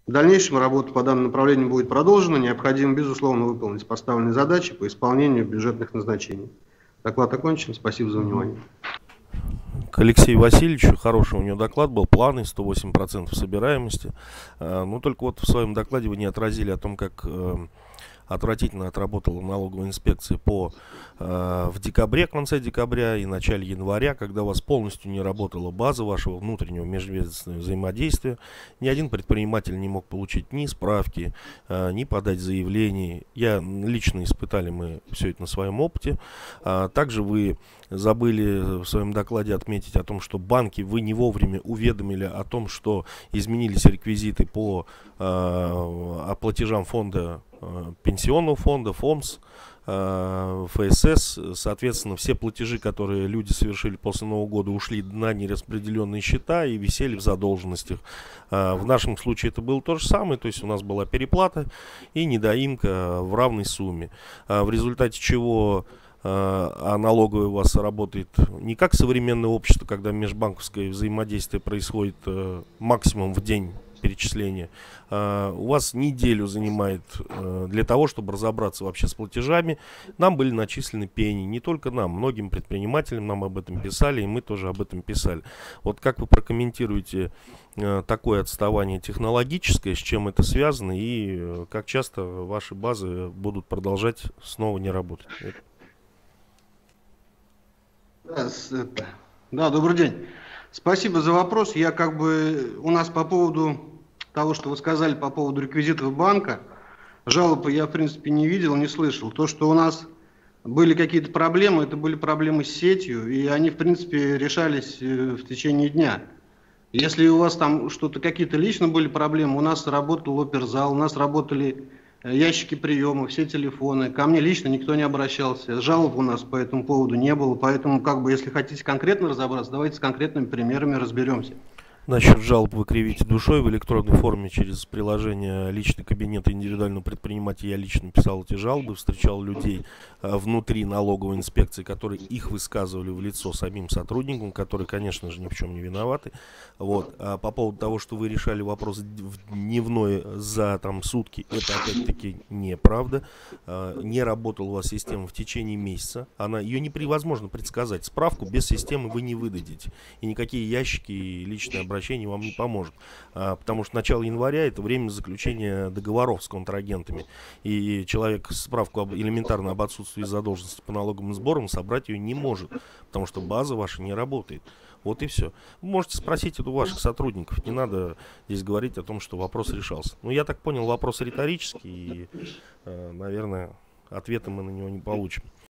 В дальнейшем работа по данному направлению будет продолжена. Необходимо, безусловно, выполнить поставленные задачи по исполнению бюджетных назначений. Доклад окончен. Спасибо за внимание. К Алексею Васильевичу, хороший у него доклад был, плавный, 108% собираемости. Но только вот в своем докладе вы не отразили о том, как отвратительно отработала налоговая инспекция в декабре, конце декабря и начале января, когда у вас полностью не работала база вашего внутреннего межведомственного взаимодействия. Ни один предприниматель не мог получить ни справки, ни подать заявление. Лично испытали мы все это на своем опыте. Также вы забыли в своем докладе отметить о том, что банки вы не вовремя уведомили о том, что изменились реквизиты по платежам фонда, пенсионного фонда, ФОМС, ФСС. Соответственно, все платежи, которые люди совершили после Нового года, ушли на нераспределенные счета и висели в задолженностях. В нашем случае это было то же самое, то есть у нас была переплата и недоимка в равной сумме, в результате чего налоговая у вас работает не как современное общество, когда межбанковское взаимодействие происходит максимум в день перечисления. У вас неделю занимает для того, чтобы разобраться вообще с платежами. Нам были начислены пени, не только нам, многим предпринимателям нам об этом писали, и мы тоже об этом писали. Вот как вы прокомментируете такое отставание технологическое, с чем это связано, и как часто ваши базы будут продолжать снова не работать? Да, добрый день. Спасибо за вопрос. У нас по поводу того, что вы сказали по поводу реквизитов банка, жалобы я, в принципе, не видел, не слышал. То, что у нас были какие-то проблемы, это были проблемы с сетью, и они, в принципе, решались в течение дня. Если у вас там какие-то лично были проблемы, у нас работал оперзал, у нас работали ящики приема, все телефоны. Ко мне лично никто не обращался. Жалоб у нас по этому поводу не было. Поэтому, если хотите конкретно разобраться, давайте с конкретными примерами разберемся. Насчет жалоб вы кривите душой в электронной форме через приложение личный кабинет индивидуального предпринимателя. Я лично писал эти жалобы, встречал людей внутри налоговой инспекции, которые их высказывали в лицо самим сотрудникам, которые, конечно же, ни в чем не виноваты. Вот. А по поводу того, что вы решали вопрос дневной за сутки, это опять-таки неправда. Не работала у вас система в течение месяца. Ее невозможно предсказать. Справку без системы вы не выдадите. И никакие ящики и личные обращения вам не поможет, потому что начало января это время заключения договоров с контрагентами, и человек справку элементарно об отсутствии задолженности по налоговым сборам собрать ее не может, потому что база ваша не работает. Вот и все. Вы можете спросить это у ваших сотрудников, не надо здесь говорить о том, что вопрос решался. Ну, я так понял, вопрос риторический, и, наверное, ответа мы на него не получим.